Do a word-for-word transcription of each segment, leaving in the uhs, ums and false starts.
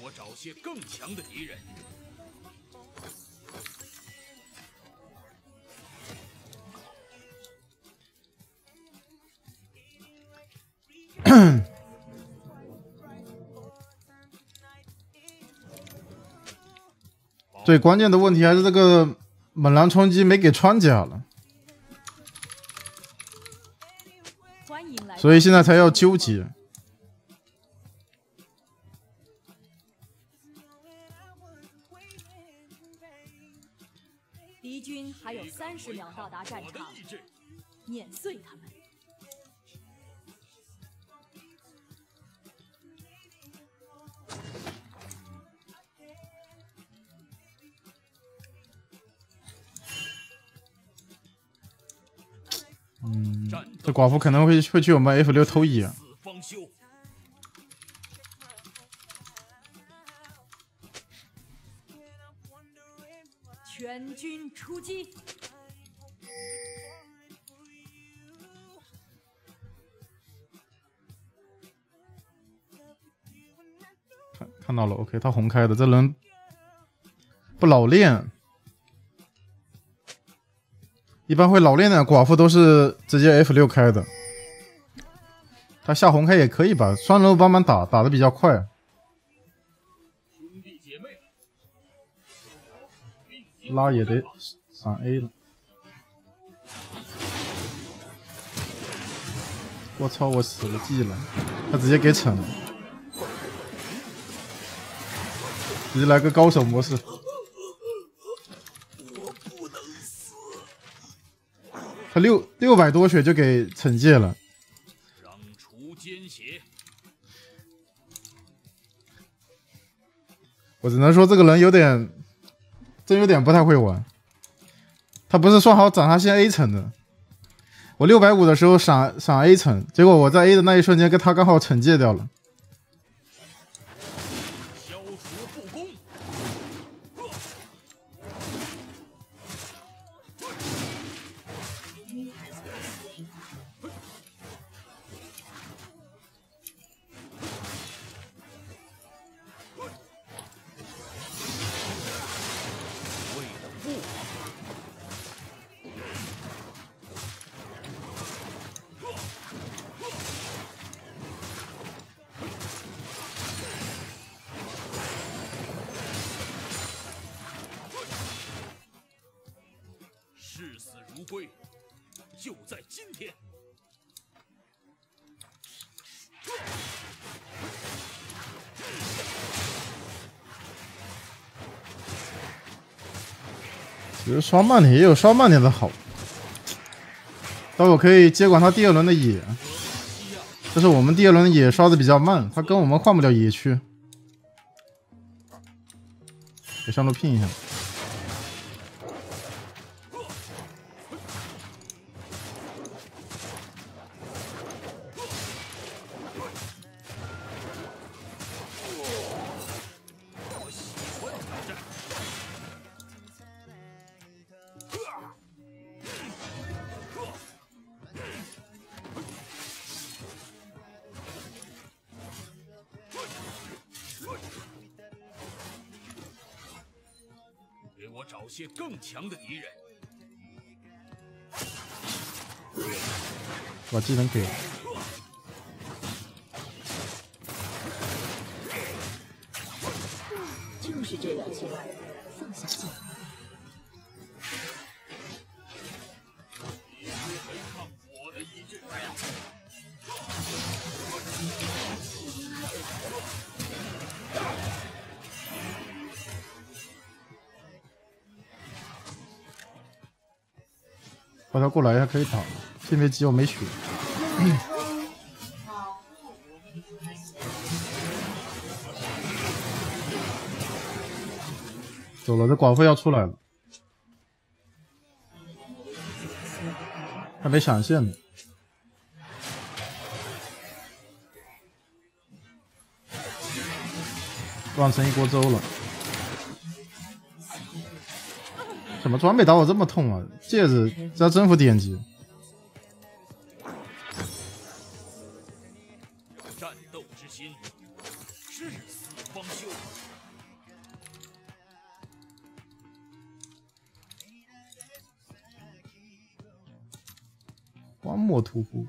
我找些更强的敌人。 最关键的问题还是这个猛狼冲击没给穿甲了，所以现在才要纠结。 敌军还有三十秒到达战场，碾碎他们。 嗯，这寡妇可能会会去我们 F 六 偷野。 全军出击！ 看看到了 ，OK， 他红开的，这人不老练。 一般会老练的寡妇都是直接 F 六 开的，他下红开也可以吧，双人帮忙打，打的比较快。拉也得闪 A 了，我操，我死了记了，他直接给惩了，直接来个高手模式。 他六六百多血就给惩戒了，我只能说这个人有点，真有点不太会玩。他不是说好斩他先 A 惩的，我六百五的时候闪闪 A 惩，结果我在 A 的那一瞬间跟他刚好惩戒掉了。 视死如归，就在今天。 其实刷慢点也有刷慢点的好，待会我可以接管他第二轮的野，但是我们第二轮的野刷的比较慢，他跟我们换不了野区，给上路拼一下。 给我找些更强的敌人。 把技能给了。 就是这两千，放下心。 把他过来还可以打，这边急我没血。走了，这寡妇要出来了，还没闪现呢。乱成一锅粥了。怎么装备打我这么痛啊？戒指加征服典籍。 战斗之心，至死方休。 荒漠屠夫。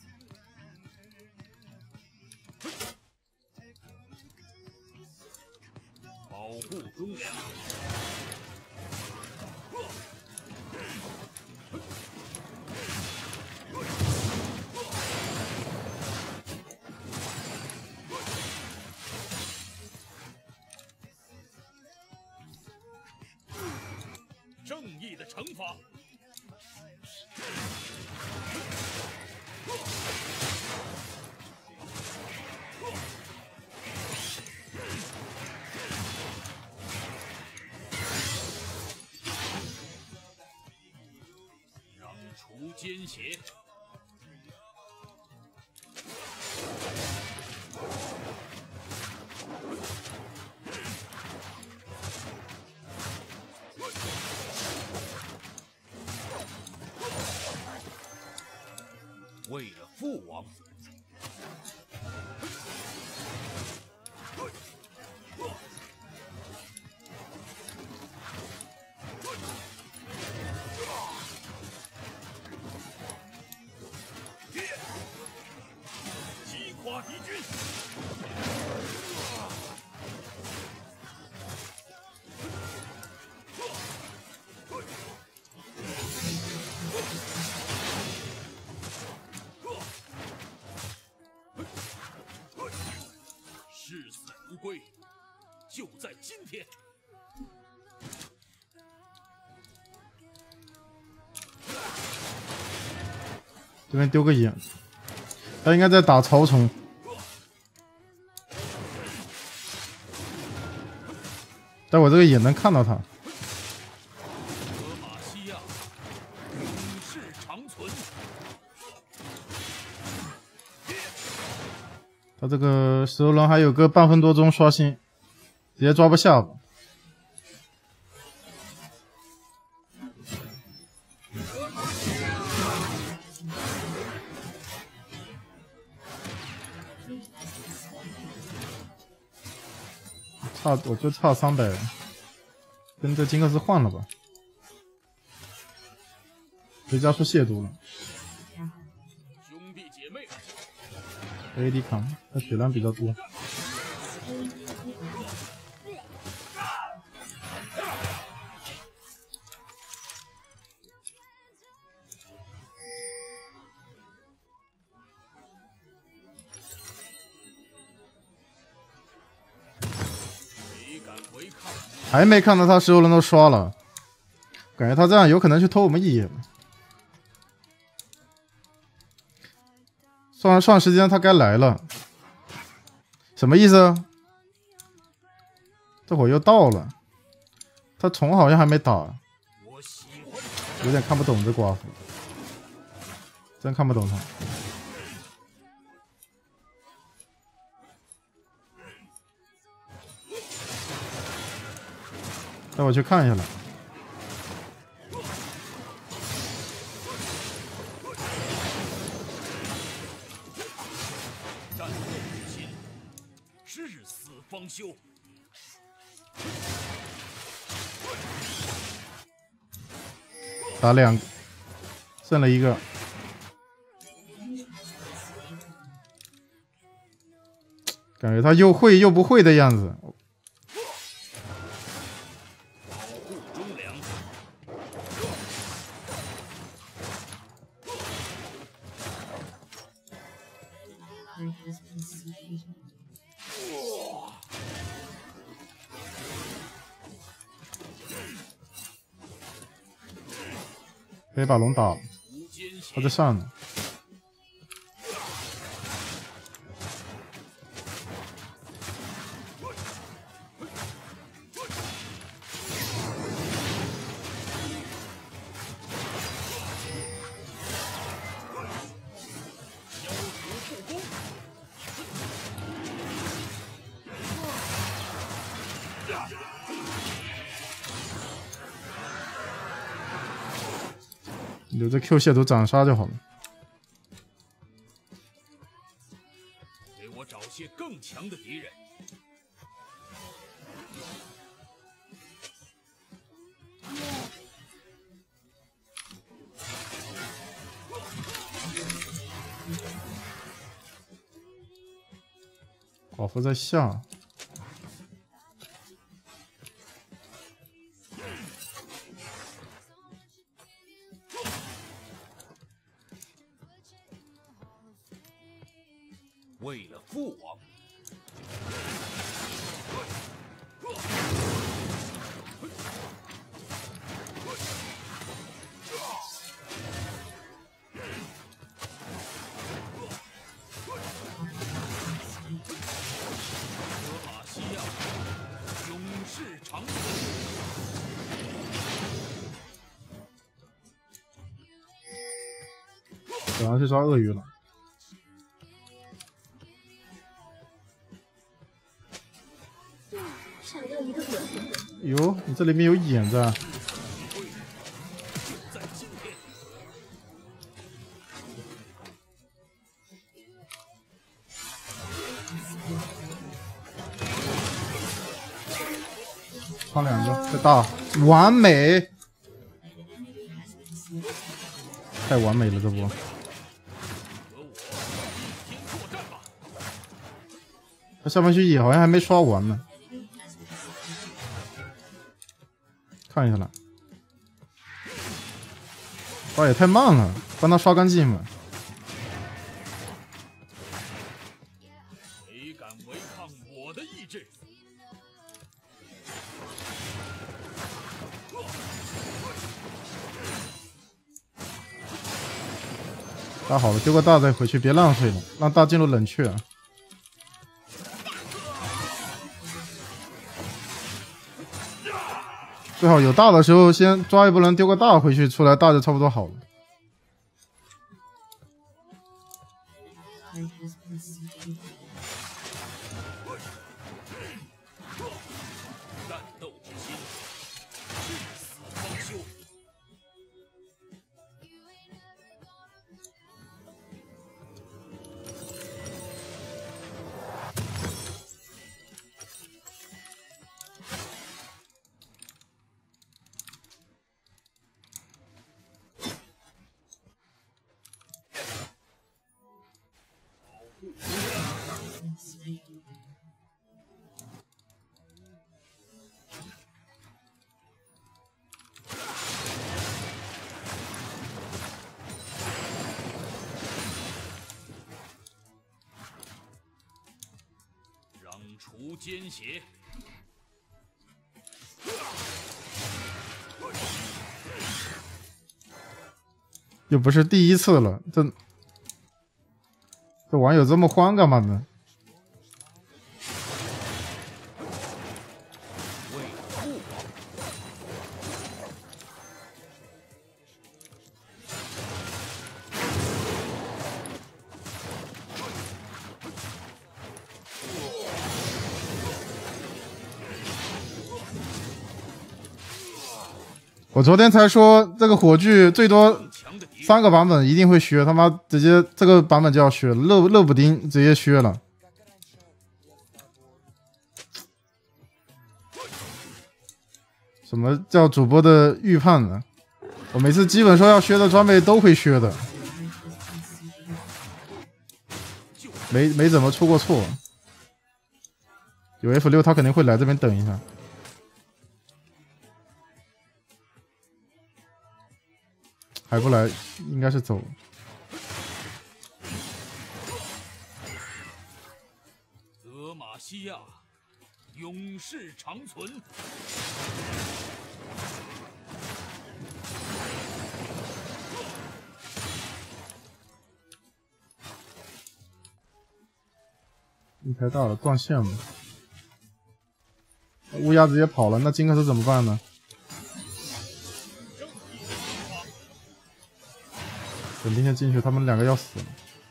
保护忠良。正义的惩罚。 除奸邪。为了父王。 敌军，视死如归，就在今天。 这边丢个眼，他应该在打曹冲。 但我这个也能看到他。 德玛西亚，永世长存。 他这个石头人还有个半分多钟刷新，直接抓不下吧。差我就差三百，跟这金克斯换了吧，别加速亵渎了。 兄弟姐妹 ，A D 扛，他血量比较多。还没看到他石头人都刷了，感觉他这样有可能去偷我们一眼。算算时间，他该来了，什么意思？这会儿又到了，他虫好像还没打，有点看不懂这寡妇，真看不懂他。 带我去看一下了。 战斗不心，至死方休。 打两个，剩了一个。感觉他又会又不会的样子。 可以把龙打了，他在上呢。留着 Q 亵渎斩杀就好了。 给我找些更强的敌人。 寡妇在下。 为了父王。 等下去抓鳄鱼了。 想要一个吻。 哟，你这里面有眼子啊！放两个，再大，完美！太完美了，这波。 他下半区野好像还没刷完呢，看一下了，刷也太慢了，帮他刷干净嘛。 谁敢违抗我的意志？ 打好了，丢个大再回去，别浪费了，让大进入冷却。 最好有大的时候先抓一波人，丢个大回去，出来大就差不多好了。 战斗之心，至死方休。让除奸邪。 又不是第一次了，这这网友这么慌干嘛呢？ 为了父王。 我昨天才说这个火炬最多三个版本一定会削，他妈直接这个版本就要削，勒勒补丁直接削了。什么叫主播的预判呢？我每次基本说要削的装备都会削的，没没怎么出过错。有 F 六他肯定会来这边等一下。 还不来，应该是走。 德玛西亚，永世长存。 一台大了，断线了。乌鸦直接跑了，那金克斯怎么办呢？ 等冰线进去，他们两个要死了。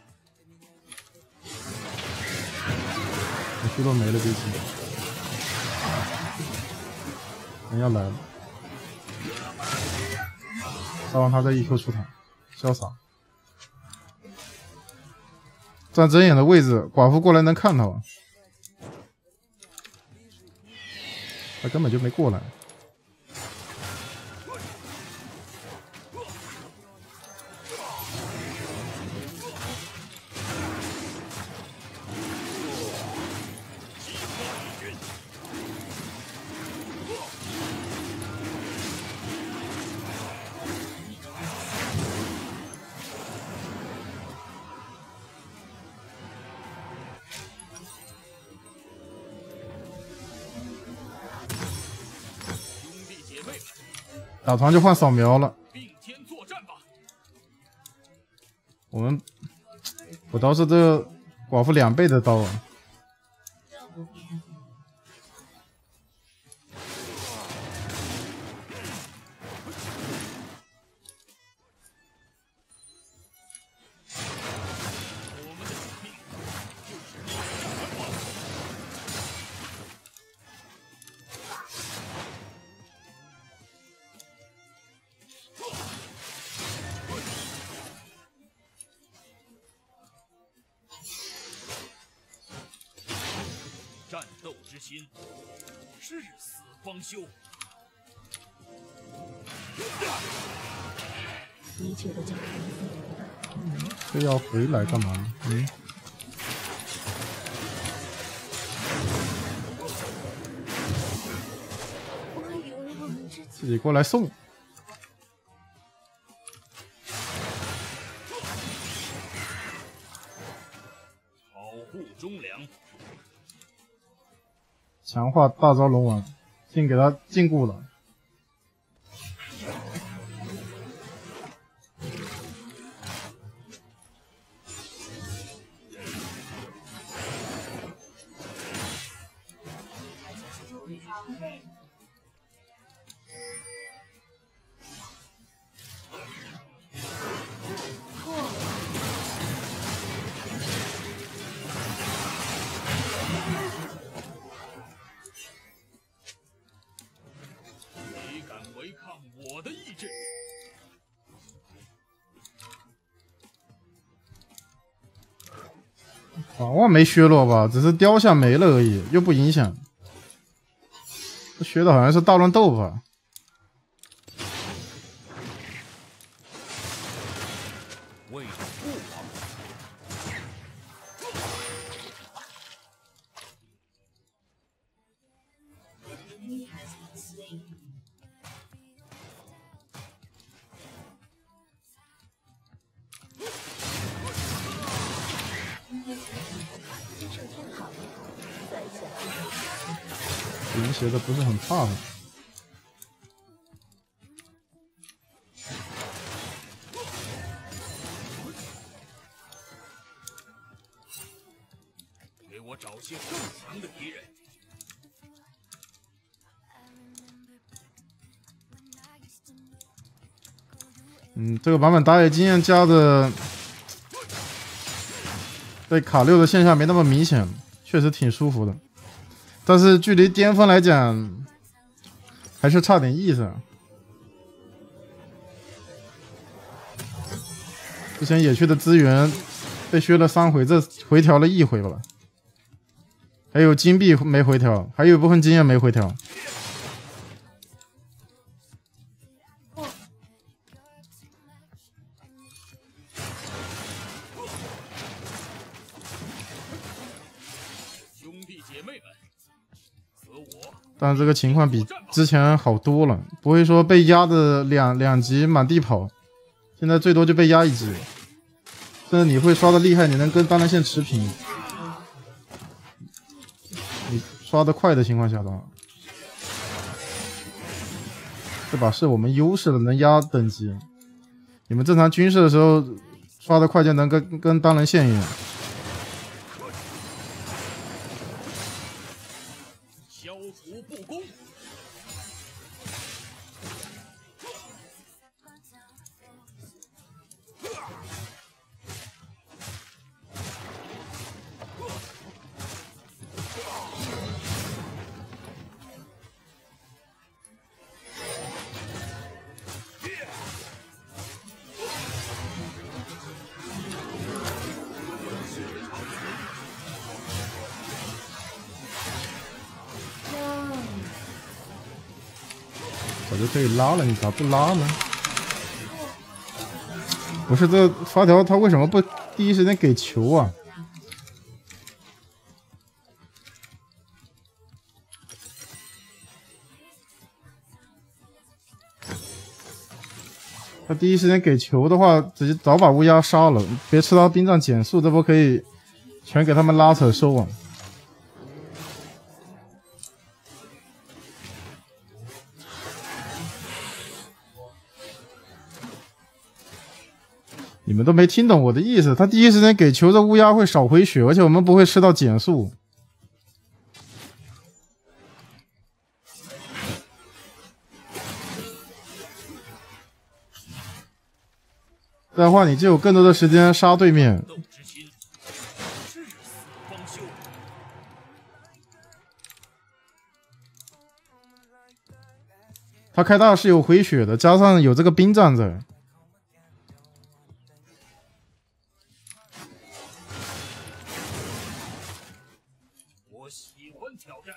我虚弱没了，这一局。人要来了，杀完他再 E Q 出塔，潇洒。站睁眼的位置，寡妇过来能看到，他根本就没过来。 打团就换扫描了。 并肩作战吧。 我们补刀是这寡妇两倍的刀啊！ 战斗之心，至死方休。 一切都交给你。 这要回来干嘛呢？嗯，自己过来送。 保护忠良。 强化大招龙王，先给他禁锢了。 谁敢违抗我的意志？ 法望没削弱吧，只是雕像没了而已，又不影响。这削的好像是大乱斗吧？ 为了父王。 连斜的不是很怕的。 给我找些更强的敌人。 嗯，这个版本打野经验加的对卡六的现象没那么明显，确实挺舒服的。但是距离巅峰来讲，还是差点意思。之前野区的资源被削了三回，这回调了一回了。还有金币没回调，还有一部分经验没回调。 兄弟姐妹们，和我。 但这个情况比之前好多了，不会说被压的两两级满地跑，现在最多就被压一级。甚至你会刷的厉害，你能跟单人线持平。你刷的快的情况下的话，这把是我们优势的，能压等级。你们正常军事的时候刷的快就能跟跟单人线一样。 消除不公。 早就可以拉了，你咋不拉呢？不是这发条他为什么不第一时间给球啊？他第一时间给球的话，直接早把乌鸦杀了，别吃他兵杖减速，这波可以全给他们拉扯收网。 你们都没听懂我的意思，他第一时间给求着乌鸦会少回血，而且我们不会吃到减速。这样的话，你就有更多的时间杀对面。 斗之心，至死方休。 他开大是有回血的，加上有这个兵站在。 我喜欢挑战。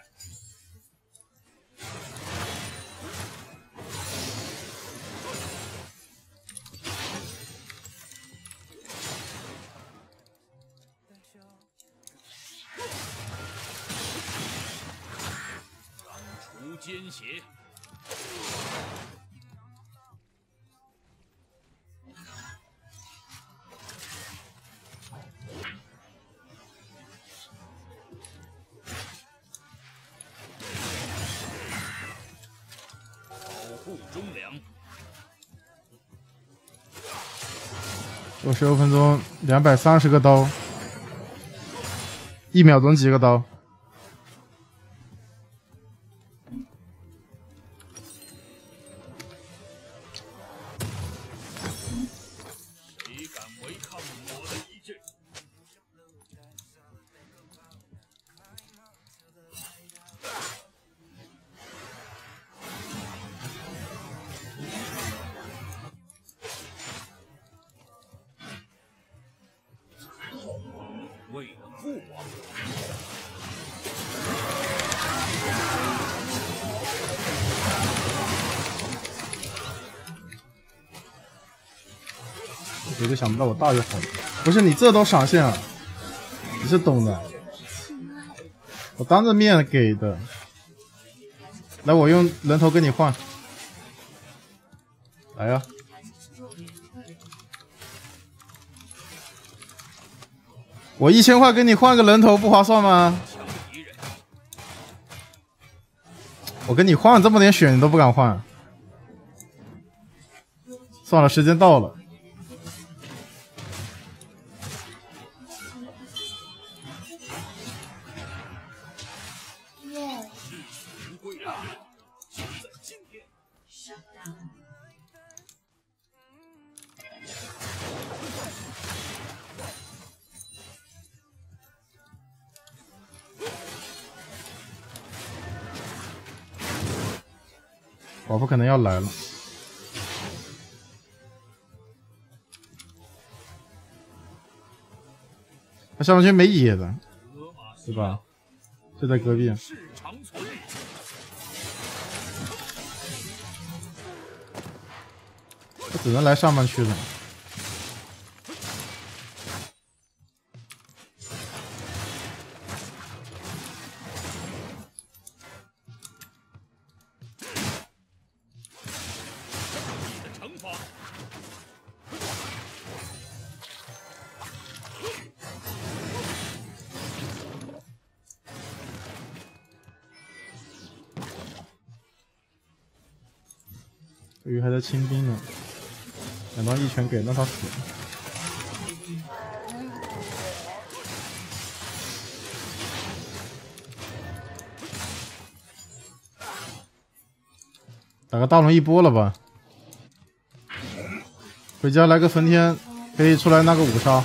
除奸邪。保护忠良。 我十六分钟两百三十个刀，一秒钟几个刀？ 谁敢违抗我的意志？为了父王。 我就想不到我大就好了。不是你这都闪现了，你是懂的。我当着面给的。来，我用人头跟你换。来呀！我一千块给你换个人头不划算吗？我跟你换这么点血你都不敢换。算了，时间到了。寡妇可能要来了，他上去没野的，对吧？就在隔壁。他只能来上半区了。鱼还在清兵呢，两刀一拳给让他死。打个大龙一波了吧？回家来个焚天，可以出来那个五杀。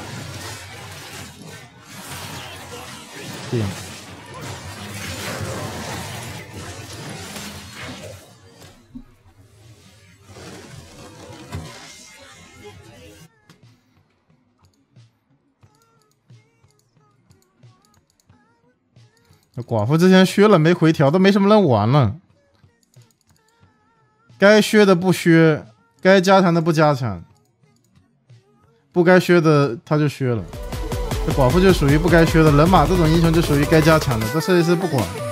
对。寡妇之前削了没回调，都没什么人玩了。该削的不削，该加强的不加强，不该削的他就削了。这寡妇就属于不该削的，人马这种英雄就属于该加强的，这设计师不管。